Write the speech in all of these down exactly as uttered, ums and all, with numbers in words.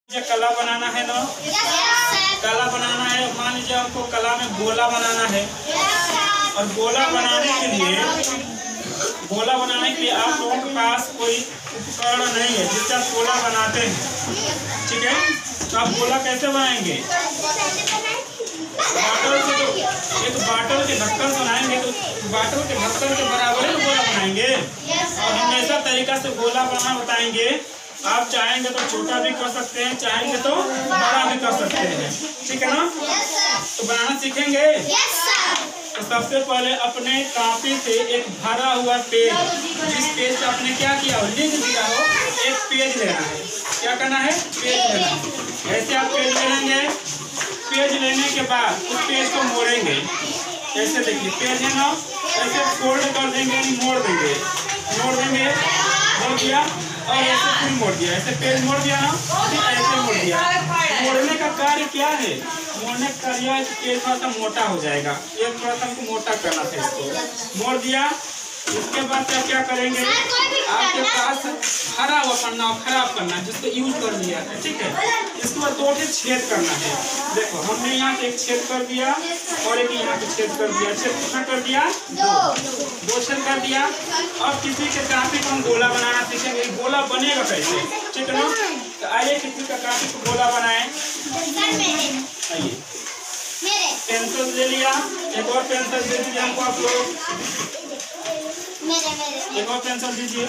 कला बनाना है ना, कला बनाना है। मान लीजिए आपको कला में गोला बनाना है, और गोला बनाने के लिए गोला बनाने के लिए आप लोगों के पास कोई उपकरण नहीं है जिससे आप गोला बनाते हैं, ठीक है। तो आप गोला कैसे बनाएंगे? बाटल से तो एक बाटल के ढक्कन बनाएंगे, तो बाटल के ढक्कन के बराबर ही गोला बनाएंगे। और हम ऐसा तरीका से गोला बनाना बताएंगे। आप चाहेंगे तो छोटा भी कर सकते हैं, चाहेंगे तो बड़ा भी कर सकते हैं, ठीक है ना। तो बनाना सीखेंगे। तो सबसे पहले अपने कॉपी से एक भरा हुआ पेज, जिस पेज से आपने क्या किया हो, लिख दिया हो, एक पेज लेना है। क्या करना है? पेज लेना है। ऐसे आप पेज ले लेंगे। पेज लेने के बाद उस पेज को मोड़ेंगे। ऐसे देखिए पेज है ना, ऐसे फोल्ड कर देंगे, मोड़ देंगे, मोड़ देंगे, मोड़ दिया, और ऐसे फिर मोड़ दिया। ऐसे पेज मोड़ दिया ना, ऐसे मोड़ दिया। मोड़ने का कार्य क्या है? मोड़ने का कार्य है पेज थोड़ा सा मोटा हो जाएगा। ये थोड़ा सा हमको मोटा करना था, इसको मोड़ दिया। इसके बाद क्या क्या करेंगे? आपके पास हरा हुआ पन्ना और खराब पन्ना जिसको यूज कर लिया है, ठीक है। इसके बाद दो छेद करना है। देखो हमने यहाँ से एक छेद कर दिया और एक यहाँ पे छेद कर दिया। छेद कितना कर दिया? दो दो छेद कर दिया। अब किसी के काफी को हम गोला बनाना सीखेंगे। गोला बनेगा कैसे, ठीक है ना। तो आइए किसी का काफी को गोला बनाए। आइए पेंसिल ले लिया, एक और पेंसिल दे दीजिए हमको आप लोग। एक और पेंसिल दीजिए।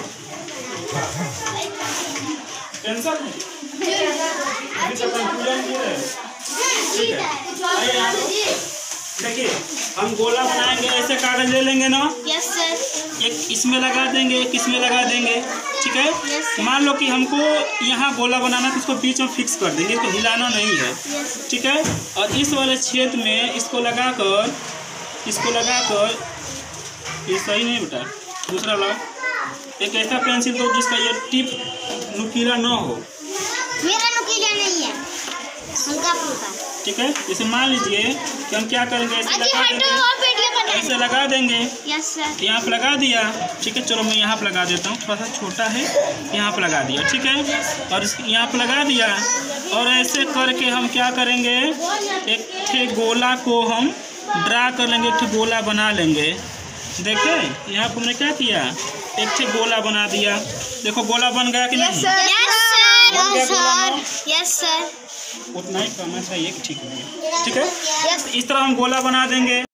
पेंसिल अभी तक पूजा नहीं है, ठीक है। आइए यहाँ देखिए, हम गोला बनाएंगे। ऐसे कागज ले लेंगे ना, यस सर। एक इसमें लगा देंगे, एक इसमें लगा देंगे, ठीक है। yes, मान लो कि हमको यहाँ गोला बनाना है तो इसको बीच में फिक्स कर देंगे, इसको हिलाना नहीं है, yes, ठीक है। और इस वाले छेद में इसको लगाकर इसको लगाकर ये सही नहीं बेटा, दूसरा लो। एक ऐसा पेंसिल दो जिसका ये टिप नुकीला ना हो। मेरा नुकीला नहीं है, हल्का फुल्का, ठीक है। जैसे मान लीजिए कि हम क्या करेंगे, ऐसे लगा देंगे, ऐसे लगा देंगे। Yes sir. यहाँ पे लगा दिया, ठीक है। चलो मैं यहाँ पे लगा देता हूँ, थोड़ा सा छोटा है, यहाँ पे लगा दिया, ठीक है। और इस यहाँ पे लगा दिया, और ऐसे करके हम क्या करेंगे, एक ठे गोला को हम ड्रा कर लेंगे, एक ठे गोला बना लेंगे। देखें यहाँ पे हमने क्या किया, एक ठे गोला बना दिया। देखो गोला बन गया कि नहीं? Yes sir, yes sir. उतना ही करना चाहिए, ठीक है, ठीक है। इस तरह हम गोला बना देंगे।